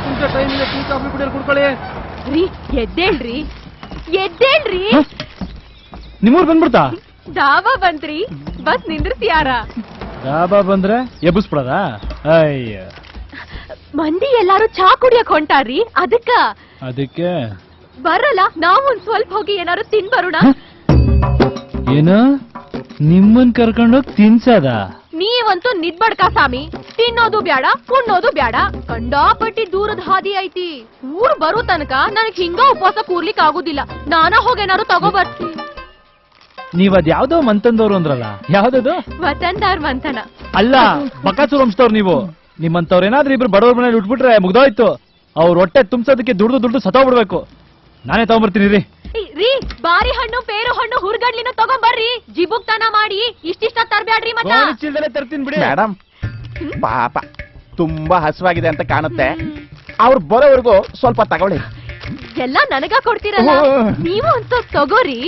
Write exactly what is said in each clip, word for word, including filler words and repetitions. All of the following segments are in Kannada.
ನಿಮಿಷ ಟೈಮ್ ಇದೆ, ಟೀ ಕಾಫಿ ಕುಡಿಯೋರು ಕುಡ್ಕೊಳ್ಳಿ. ರೀ ಎದ್ದೇಳ್ರಿ ಎದ್ದೇಳ್ರಿ. ನಿಮ್ಮೂರ್ ಬಂದ್ಬಿಡ್ತಾ? ಡಾಬಾ ಬಂದ್ರಿ, ಬಸ್ ನಿಂದ್ರಿಸ್ಯಾರ. ಡಾಬಾ ಬಂದ್ರೆ ಎಬ್ಬಿಸ್ಬಿಡದ? ಅಯ್ಯ, ಮಂದಿ ಎಲ್ಲಾರು ಚಾ ಕುಡಿಯಕ್ ಹೊಂಟಾರ್ರಿ, ಅದಕ್ಕ. ಅದಕ್ಕೆ ಬರಲ್ಲ, ನಾವು ಒಂದ್ ಸ್ವಲ್ಪ ಹೋಗಿ ಏನಾರು ತಿನ್ ಬರೋಣ. ಏನು ನಿಮ್ಮನ್ ಕರ್ಕೊಂಡೋಗ್ ತಿನ್ಸದ? ನೀವಂತೂ ನಿದ್ಬಡ್ಕ ಸ್ವಾಮಿ, ತಿನ್ನೋದು ಬ್ಯಾಡ ಕುಣ್ಣೋದು ಬ್ಯಾಡ, ಕಂಡಾಪಟ್ಟಿ ದೂರದ ಹಾದಿ ಐತಿ. ಊರ್ ಬರೋ ತನಕ ನನಗ್ ಹಿಂಗ ಉಪವಾಸ ಕೂರ್ಲಿಕ್ ಆಗುದಿಲ್ಲ. ನಾನ ಹೋಗೇನಾರು ತಗೋ ಬರ್ತೀನಿ. ನೀವ್ ಅದ್ ಯಾವ್ದೋ ಮಂತಂದವ್ರು ಅಂದ್ರಲ್ಲ, ಯಾವ್ದದು? ವತನ್ದಾರ್ ಮಂಥನ ಅಲ್ಲ, ಬಕಾಸೂರ್ ವಂಶದವ್ರು ನೀವು. ನಿಮ್ಮಂತವ್ರ ಏನಾದ್ರೂ ಇಬ್ರು ಬಡವ್ರ ಮನೇಲಿ ಉಟ್ಬಿಟ್ರೆ ಮುಗ್ದೋಯ್ತು. ಅವ್ರ ಹೊಟ್ಟೆ ತುಂಬಿಸೋದಕ್ಕೆ ದುಡ್ದು ದುಡ್ದು ಸತ್ತೋಗ್ಬಿಡ್ಬೇಕು. ನಾನೇ ತಗೊಂಡ್ಬರ್ತೀನಿ ರೀ. ರೀ, ಬಾರಿ ಹಣ್ಣು ಪೇರು ಹಣ್ಣು ಹುರ್ಗಡ್ಲಿನ ತಗೊಂಬರ್ರಿ. ಜಿಬುಕ್ತನ ಮಾಡಿ ಇಷ್ಟಿಷ್ಟ ತರ್ಬ್ಯಾಡ್ರಿ. ಮತ್ತೆ ತರ್ತೀನಿ ಬಿಡಿ ಮೇಡಮ್. ಪಾಪ ತುಂಬಾ ಹಸುವಾಗಿದೆ ಅಂತ ಕಾಣುತ್ತೆ. ಅವ್ರು ಬರೋವರೆಗೂ ಸ್ವಲ್ಪ ತಗೊಳ್ಳಿ. ಎಲ್ಲ ನನಗ ಕೊಡ್ತೀರಲ್ಲ, ನೀವು ಒಂದ್ ಸ್ವಲ್ಪ ತಗೋರಿ.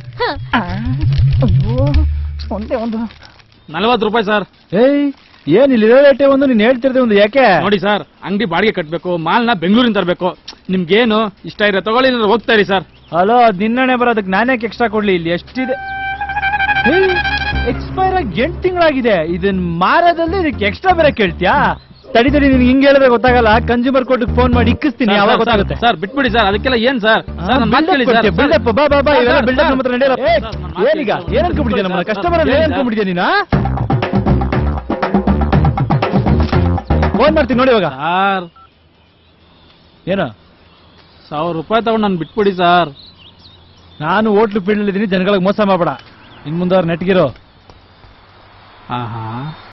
ಒಂದೇ ಒಂದು ನಲವತ್ತು ರೂಪಾಯಿ ಸರ್. ಏಯ್, ಏನ್ ಇಲ್ಲಿ ರೇಟೆ ಒಂದು ನೀನ್ ಹೇಳ್ತಿರ್ದೆ ಒಂದು, ಯಾಕೆ? ನೋಡಿ ಸರ್, ಅಂಗಡಿ ಬಾಡಿಗೆ ಕಟ್ಬೇಕು, ಮಾಲ್ನ ಬೆಂಗಳೂರಿಂದ ತರಬೇಕು. ನಿಮ್ಗೇನು ಇಷ್ಟ ಇರೋ ತಗೊಳ್ಳಿ, ಹೋಗ್ತಾ ಇರಿ ಸರ್. ಹಲೋ, ಅದ್ ನಿನ್ನಣೆ ಬರೋದಕ್ಕೆ ನಾನೇ ಎಕ್ಸ್ಟ್ರಾ ಕೊಡ್ಲಿ? ಇಲ್ಲಿ ಎಷ್ಟಿದೆ? ಎಕ್ಸ್ಪೈರ್ ಆಗಿ ಎಂಟು ತಿಂಗಳಾಗಿದೆ. ಇದನ್ ಮಾರದಲ್ಲಿ ಇದಕ್ಕೆ ಎಕ್ಸ್ಟ್ರಾ ಬೇರೆ ಕೇಳ್ತೀಯಾ? ತಡಿ ತಡಿ, ನಿನ್ಗೆ ಹಿಂಗ್ ಹೇಳಿದ್ರೆ ಗೊತ್ತಾಗಲ್ಲ. ಕನ್ಸ್ಯೂಮರ್ ಕೋರ್ಟ್ ಫೋನ್ ಮಾಡಿ ಇಕ್ಕಿಸ್ತೀನಿ, ಅವಾಗ ಗೊತ್ತಾಗುತ್ತೆ. ಸರ್ ಬಿಟ್ಬಿಡಿ ಸರ್, ಅದಕ್ಕೆಲ್ಲ ಏನ್ ಸರ್? ಬಿಲ್ಡಪ್ ಬಾ ಬಾ ಬಾ, ಇವೆಲ್ಲ ಬಿಲ್ಡಪ್ ನಮ್ಮ ಹತ್ರ ನಡೆಯಲ್ಲ. ಏನೀಗ ಏನ್ ಅನ್ಕೊಂಡ್ಬಿಟ್ಟಿದ್ಯಾ? ನಮ್ಮ ಕಸ್ಟಮರ್ ಅಲ್ಲಿ ಏನ್ ಅನ್ಕೊಂಡ್ಬಿಟ್ಟಿದ್ಯಾ ನೀನ? ಫೋನ್ ಮಾಡ್ತೀನಿ ನೋಡಿ ಇವಾಗ. ಸರ್ ಏನು ಸಾವಿರ ರೂಪಾಯಿ ತಗೊಂಡು ನಾನು ಬಿಟ್ಬಿಡಿ ಸರ್. ನಾನು ಹೋಟ್ಲು ಫೀಲ್ಡ್ ಇದ್ದೀನಿ, ಜನಗಳಿಗೆ ಮೋಸ ಮಾಡಬೇಡ. ಇನ್ ಮುಂದೆ ಅವ್ರು ನೆಟ್ಗಿರೋ. ಆಹಾ